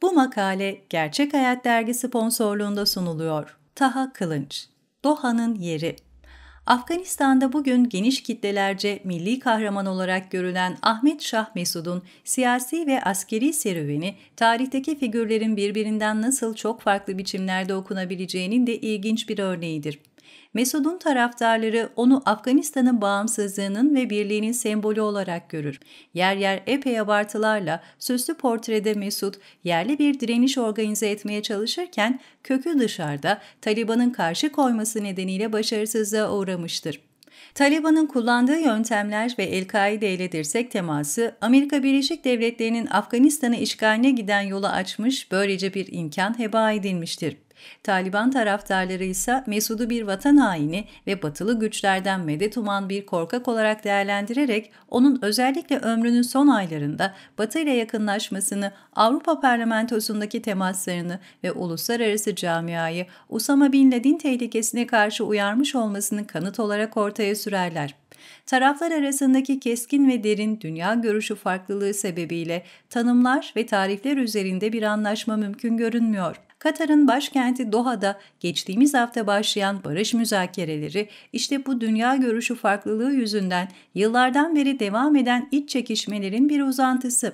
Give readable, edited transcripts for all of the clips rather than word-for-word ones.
Bu makale Gerçek Hayat Dergi sponsorluğunda sunuluyor. Taha Kılınç. Doha'nın yeri. Afganistan'da bugün geniş kitlelerce milli kahraman olarak görülen Ahmet Şah Mesud'un siyasi ve askeri serüveni, tarihteki figürlerin birbirinden nasıl çok farklı biçimlerde okunabileceğinin de ilginç bir örneğidir. Mesud'un taraftarları onu Afganistan'ın bağımsızlığının ve birliğinin sembolü olarak görür. Yer yer epey abartılarla süslü portrede Mesud, yerli bir direniş organize etmeye çalışırken kökü dışarıda Taliban'ın karşı koyması nedeniyle başarısızlığa uğramıştır. Taliban'ın kullandığı yöntemler ve El-Kaide ile dirsek teması, Amerika Birleşik Devletleri'nin Afganistan'ı işgaline giden yolu açmış, böylece bir imkan heba edilmiştir. Taliban taraftarları ise Mesud'u bir vatan haini ve batılı güçlerden medet uman bir korkak olarak değerlendirerek onun özellikle ömrünün son aylarında Batı ile yakınlaşmasını, Avrupa Parlamentosu'ndaki temaslarını ve uluslararası camiayı Usama Bin Laden tehlikesine karşı uyarmış olmasını kanıt olarak ortaya sürerler. Taraflar arasındaki keskin ve derin dünya görüşü farklılığı sebebiyle tanımlar ve tarifler üzerinde bir anlaşma mümkün görünmüyor. Katar'ın başkenti Doha'da geçtiğimiz hafta başlayan barış müzakereleri işte bu dünya görüşü farklılığı yüzünden yıllardan beri devam eden iç çekişmelerin bir uzantısı.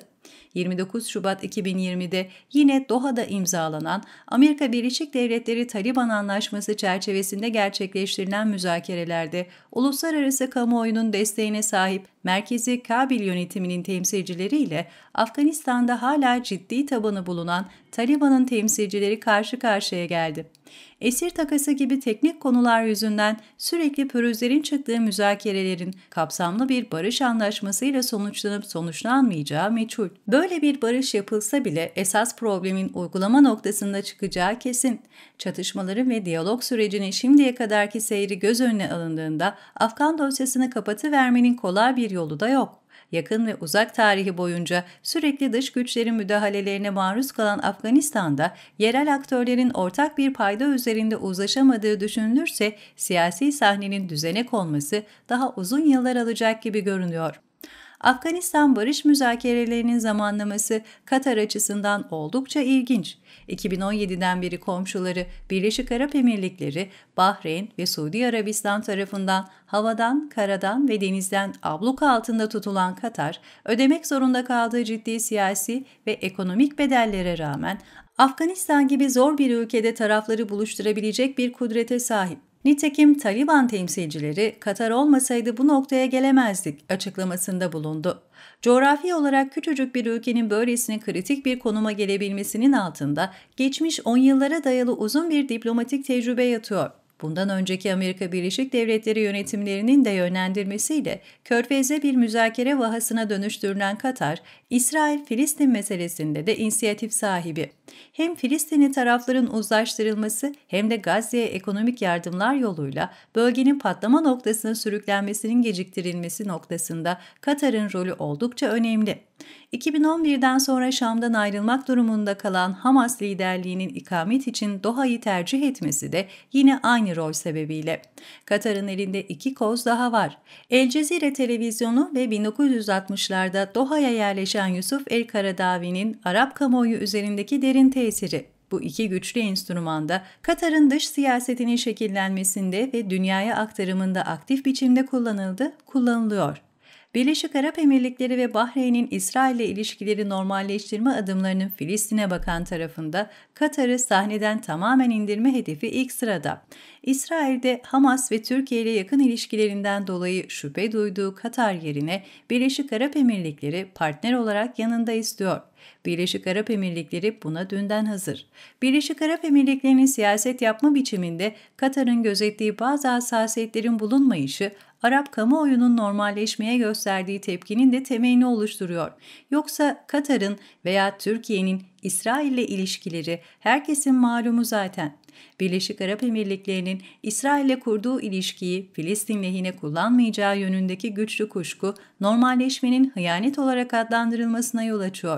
29 Şubat 2020'de yine Doha'da imzalanan Amerika Birleşik Devletleri Taliban Anlaşması çerçevesinde gerçekleştirilen müzakerelerde uluslararası kamuoyunun desteğine sahip Merkezi Kabil yönetiminin temsilcileriyle Afganistan'da hala ciddi tabanı bulunan Taliban'ın temsilcileri karşı karşıya geldi. Esir takası gibi teknik konular yüzünden sürekli pürüzlerin çıktığı müzakerelerin kapsamlı bir barış anlaşmasıyla sonuçlanıp sonuçlanmayacağı meçhul. Böyle bir barış yapılsa bile esas problemin uygulama noktasında çıkacağı kesin. Çatışmaların ve diyalog sürecinin şimdiye kadarki seyri göz önüne alındığında Afgan dosyasını kapatıvermenin kolay bir yolu da yok. Yakın ve uzak tarihi boyunca sürekli dış güçlerin müdahalelerine maruz kalan Afganistan'da yerel aktörlerin ortak bir payda üzerinde uzlaşamadığı düşünülürse siyasi sahnenin düzenek olması daha uzun yıllar alacak gibi görünüyor. Afganistan barış müzakerelerinin zamanlaması Katar açısından oldukça ilginç. 2017'den beri komşuları Birleşik Arap Emirlikleri, Bahreyn ve Suudi Arabistan tarafından havadan, karadan ve denizden abluka altında tutulan Katar, ödemek zorunda kaldığı ciddi siyasi ve ekonomik bedellere rağmen Afganistan gibi zor bir ülkede tarafları buluşturabilecek bir kudrete sahip. Nitekim Taliban temsilcileri Katar olmasaydı bu noktaya gelemezdik açıklamasında bulundu. Coğrafi olarak küçücük bir ülkenin böylesine kritik bir konuma gelebilmesinin altında geçmiş 10 yıllara dayalı uzun bir diplomatik tecrübe yatıyor. Bundan önceki Amerika Birleşik Devletleri yönetimlerinin de yönlendirmesiyle Körfez'de bir müzakere vahasına dönüştürülen Katar, İsrail-Filistin meselesinde de inisiyatif sahibi. Hem Filistinli tarafların uzlaştırılması hem de Gazze'ye ekonomik yardımlar yoluyla bölgenin patlama noktasına sürüklenmesinin geciktirilmesi noktasında Katar'ın rolü oldukça önemli. 2011'den sonra Şam'dan ayrılmak durumunda kalan Hamas liderliğinin ikamet için Doha'yı tercih etmesi de yine aynı rol sebebiyle. Katar'ın elinde iki koz daha var. El Cezire televizyonu ve 1960'larda Doha'ya yerleşen Yusuf el-Karadavi'nin Arap kamuoyu üzerindeki derin tesiri. Bu iki güçlü enstrümanda Katar'ın dış siyasetinin şekillenmesinde ve dünyaya aktarımında aktif biçimde kullanılıyor. Birleşik Arap Emirlikleri ve Bahreyn'in İsrail ile ilişkileri normalleştirme adımlarının Filistin'e bakan tarafında Katar'ı sahneden tamamen indirme hedefi ilk sırada. İsrail'de Hamas ve Türkiye ile yakın ilişkilerinden dolayı şüphe duyduğu Katar yerine Birleşik Arap Emirlikleri partner olarak yanında istiyor. Birleşik Arap Emirlikleri buna dünden hazır. Birleşik Arap Emirlikleri'nin siyaset yapma biçiminde Katar'ın gözettiği bazı hassasiyetlerin bulunmayışı, Arap kamuoyunun normalleşmeye gösterdiği tepkinin de temelini oluşturuyor. Yoksa Katar'ın veya Türkiye'nin İsrail ile ilişkileri herkesin malumu zaten. Birleşik Arap Emirlikleri'nin İsrail ile kurduğu ilişkiyi Filistin lehine kullanmayacağı yönündeki güçlü kuşku, normalleşmenin hıyanet olarak adlandırılmasına yol açıyor.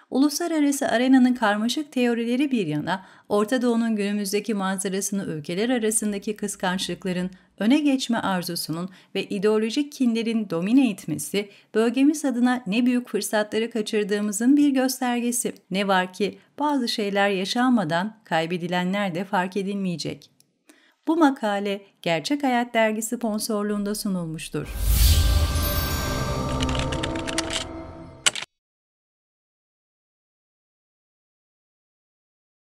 Uluslararası arenanın karmaşık teorileri bir yana, Orta Doğu'nun günümüzdeki manzarasını ülkeler arasındaki kıskançlıkların, öne geçme arzusunun ve ideolojik kinlerin domine etmesi, bölgemiz adına ne büyük fırsatları kaçırdığımızın bir göstergesi. Ne var ki bazı şeyler yaşanmadan kaybedilenler de fark edilmeyecek. Bu makale Gerçek Hayat Dergi sponsorluğunda sunulmuştur.